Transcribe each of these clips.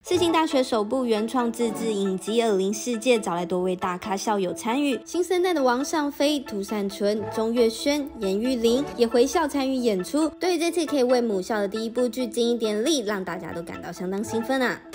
世新大学首部原创自制影集《恶灵世界》找来多位大咖校友参与，新生代的王尚飞、涂善存、钟岳轩、严玉玲也回校参与演出。对于这次可以为母校的第一部剧尽一点力，让大家都感到相当兴奋啊！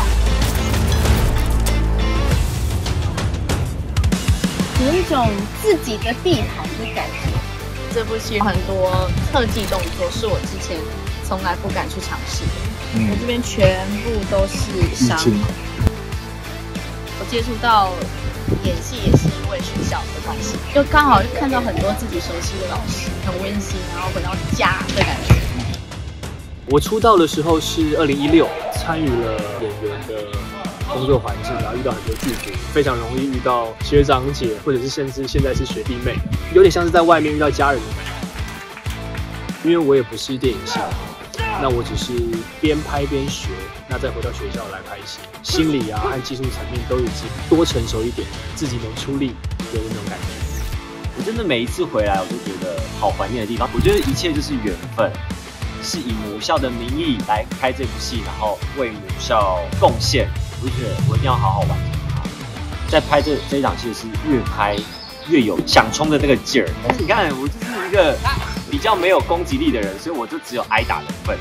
有一种自己的地盘的感觉。这部戏很多特技动作是我之前从来不敢去尝试的。我这边全部都是伤口。我接触到演戏也是因为学校的关系，就刚好看到很多自己熟悉的老师，很温馨，然后回到家的感觉。 我出道的时候是2016，参与了演员的工作环境，然后遇到很多剧组，非常容易遇到学长姐，或者是甚至现在是学弟妹，有点像是在外面遇到家人的感觉。因为我也不是电影系，那我只是边拍边学，那再回到学校来拍戏，心理啊和技术层面都已经多成熟一点，自己能出力的那种感觉。 我真的每一次回来，我都觉得好怀念的地方。我觉得一切就是缘分，是以母校的名义来拍这部戏，然后为母校贡献。我就觉得我一定要好好完成它。在拍这一场戏是越拍越有想冲的那个劲儿。但是你看，我就是一个比较没有攻击力的人，所以我就只有挨打的份。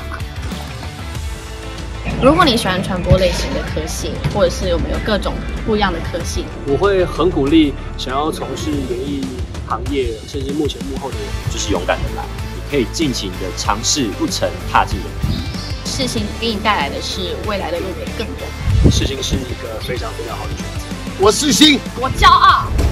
如果你喜欢传播类型的科系，或者是有没有各种不一样的科系， 我会很鼓励想要从事演艺行业，甚至幕前幕后的人， 就是勇敢的来，你可以尽情的尝试，不曾踏进的。 世新给你带来的是未来的路可以更广。 世新是一个非常非常好的选择。 我世新， 我骄傲。